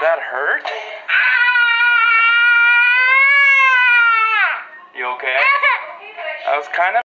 that hurt? You okay? I was kind of